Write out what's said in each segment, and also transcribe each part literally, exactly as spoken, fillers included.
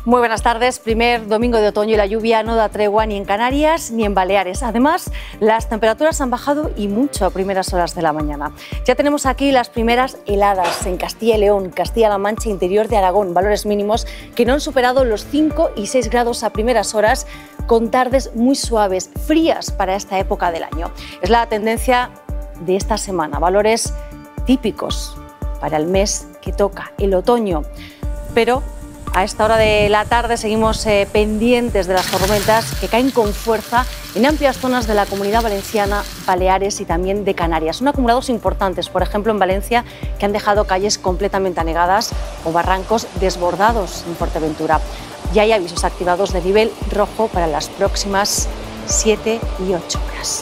Muy buenas tardes. Primer domingo de otoño y la lluvia no da tregua ni en Canarias ni en Baleares. Además, las temperaturas han bajado y mucho a primeras horas de la mañana. Ya tenemos aquí las primeras heladas en Castilla y León, Castilla-La Mancha, interior de Aragón, valores mínimos que no han superado los cinco y seis grados a primeras horas, con tardes muy suaves, frías para esta época del año. Es la tendencia de esta semana, valores típicos para el mes que toca, el otoño. Pero a esta hora de la tarde seguimos eh, pendientes de las tormentas que caen con fuerza en amplias zonas de la Comunidad Valenciana, Baleares y también de Canarias. Son acumulados importantes, por ejemplo en Valencia, que han dejado calles completamente anegadas o barrancos desbordados en Fuerteventura. Ya hay avisos activados de nivel rojo para las próximas siete y ocho horas.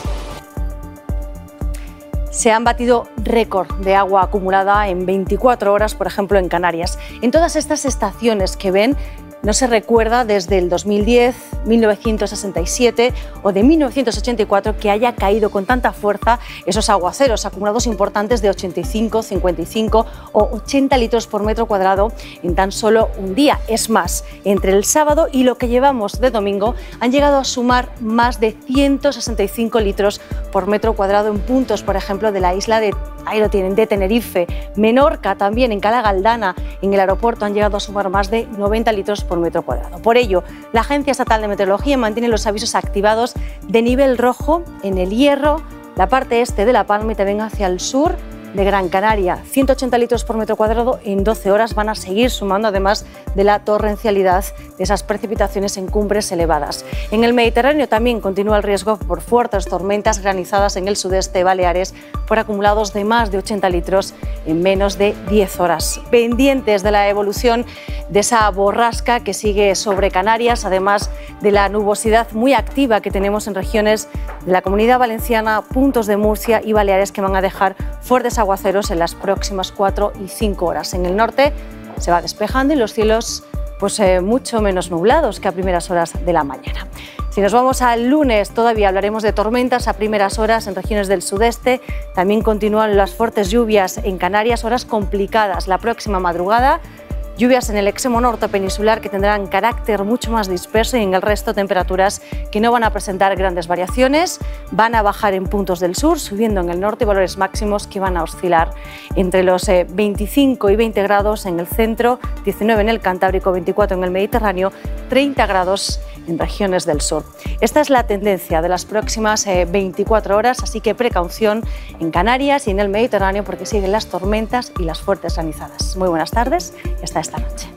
Se han batido récord de agua acumulada en veinticuatro horas, por ejemplo, en Canarias. En todas estas estaciones que ven, no se recuerda desde el dos mil diez, mil novecientos sesenta y siete o de mil novecientos ochenta y cuatro que haya caído con tanta fuerza esos aguaceros acumulados importantes de ochenta y cinco, cincuenta y cinco o ochenta litros por metro cuadrado en tan solo un día. Es más, entre el sábado y lo que llevamos de domingo han llegado a sumar más de ciento sesenta y cinco litros por metro cuadrado en puntos, por ejemplo, de la isla de, ahí lo tienen, de Tenerife, Menorca, también en Cala Galdana, en el aeropuerto han llegado a sumar más de noventa litros por metro cuadrado. Por ello, la Agencia Estatal de Meteorología mantiene los avisos activados de nivel rojo en El Hierro, la parte este de La Palma y también hacia el sur de Gran Canaria. ciento ochenta litros por metro cuadrado en doce horas van a seguir sumando, además de la torrencialidad de esas precipitaciones en cumbres elevadas. En el Mediterráneo también continúa el riesgo por fuertes tormentas granizadas en el sudeste de Baleares por acumulados de más de ochenta litros en menos de diez horas. Pendientes de la evolución de esa borrasca que sigue sobre Canarias, además de la nubosidad muy activa que tenemos en regiones de la Comunidad Valenciana, puntos de Murcia y Baleares que van a dejar fuertes aguaceros en las próximas cuatro y cinco horas. En el norte se va despejando y los cielos pues, eh, mucho menos nublados que a primeras horas de la mañana. Si nos vamos al lunes, todavía hablaremos de tormentas a primeras horas en regiones del sudeste. También continúan las fuertes lluvias en Canarias, horas complicadas la próxima madrugada. Lluvias en el extremo norte peninsular que tendrán carácter mucho más disperso y en el resto temperaturas que no van a presentar grandes variaciones. Van a bajar en puntos del sur, subiendo en el norte valores máximos que van a oscilar entre los eh, veinticinco y veinte grados en el centro, diecinueve en el Cantábrico, veinticuatro en el Mediterráneo, treinta grados en regiones del sur. Esta es la tendencia de las próximas eh, veinticuatro horas, así que precaución en Canarias y en el Mediterráneo porque siguen las tormentas y las fuertes granizadas. Muy buenas tardes y hasta esta noche.